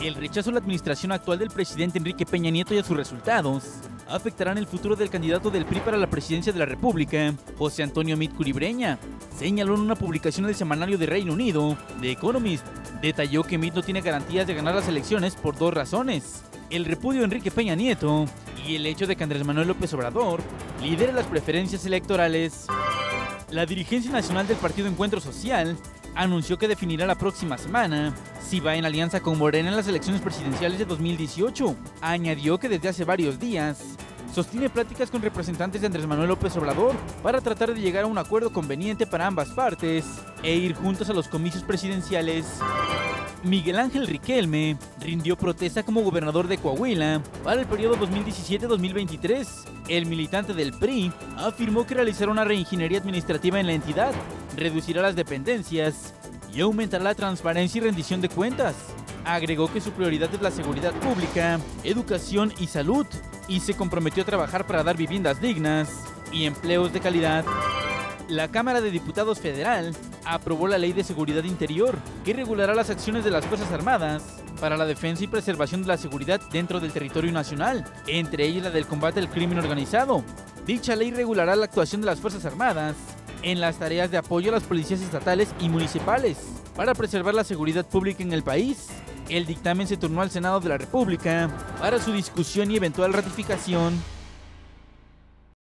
El rechazo a la administración actual del presidente Enrique Peña Nieto y a sus resultados afectarán el futuro del candidato del PRI para la presidencia de la República, José Antonio Meade Curibreña, señaló en una publicación del semanario de Reino Unido, The Economist. Detalló que Meade no tiene garantías de ganar las elecciones por dos razones: el repudio de Enrique Peña Nieto y el hecho de que Andrés Manuel López Obrador lidere las preferencias electorales. La dirigencia nacional del Partido Encuentro Social anunció que definirá la próxima semana si va en alianza con Morena en las elecciones presidenciales de 2018. Añadió que desde hace varios días sostiene pláticas con representantes de Andrés Manuel López Obrador para tratar de llegar a un acuerdo conveniente para ambas partes e ir juntos a los comicios presidenciales. Miguel Ángel Riquelme rindió protesta como gobernador de Coahuila para el periodo 2017-2023. El militante del PRI afirmó que realizará una reingeniería administrativa en la entidad, reducirá las dependencias y aumentará la transparencia y rendición de cuentas. Agregó que su prioridad es la seguridad pública, educación y salud, y se comprometió a trabajar para dar viviendas dignas y empleos de calidad. La Cámara de Diputados Federal aprobó la Ley de Seguridad Interior, que regulará las acciones de las Fuerzas Armadas para la defensa y preservación de la seguridad dentro del territorio nacional, entre ellas la del combate al crimen organizado. Dicha ley regulará la actuación de las Fuerzas Armadas en las tareas de apoyo a las policías estatales y municipales para preservar la seguridad pública en el país. El dictamen se turnó al Senado de la República para su discusión y eventual ratificación.